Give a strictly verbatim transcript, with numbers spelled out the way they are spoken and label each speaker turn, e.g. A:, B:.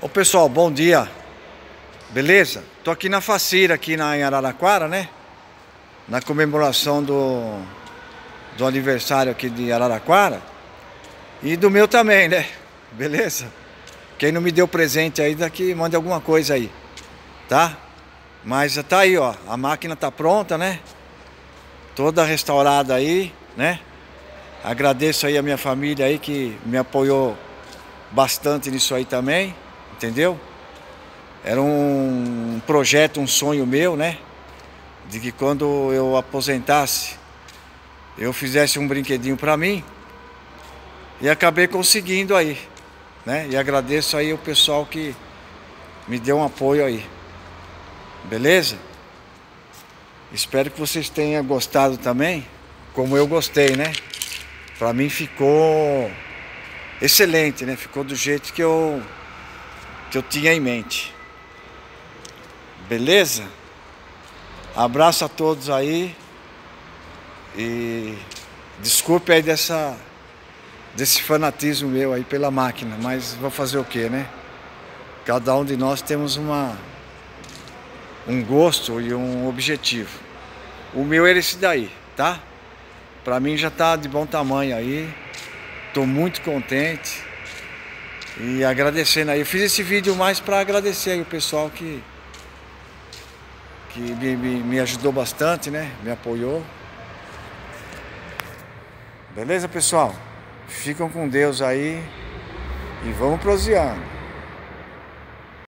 A: Ô pessoal, bom dia. Beleza? Tô aqui na Facira, aqui na, em Araraquara, né? Na comemoração do, do aniversário aqui de Araraquara. E do meu também, né? Beleza? Quem não me deu presente aí, daqui mande alguma coisa aí, tá? Mas tá aí, ó. A máquina tá pronta, né? Toda restaurada aí, né? Agradeço aí a minha família aí que me apoiou bastante nisso aí também, entendeu? Era um projeto, um sonho meu, né? De que quando eu aposentasse, eu fizesse um brinquedinho pra mim. E acabei conseguindo aí, né? E agradeço aí o pessoal que me deu um apoio aí. Beleza? Espero que vocês tenham gostado também, como eu gostei, né? Pra mim ficou excelente, né? Ficou do jeito que eu que eu tinha em mente. Beleza? Abraço a todos aí. E desculpe aí dessa desse fanatismo meu aí pela máquina, mas vou fazer o que, né? Cada um de nós temos uma um gosto e um objetivo. O meu era esse daí, tá? Pra mim já tá de bom tamanho aí. Tô muito contente. E agradecendo aí. Eu fiz esse vídeo mais pra agradecer aí o pessoal que que me, me, me ajudou bastante, né? Me apoiou. Beleza, pessoal? Ficam com Deus aí e vamos proseando.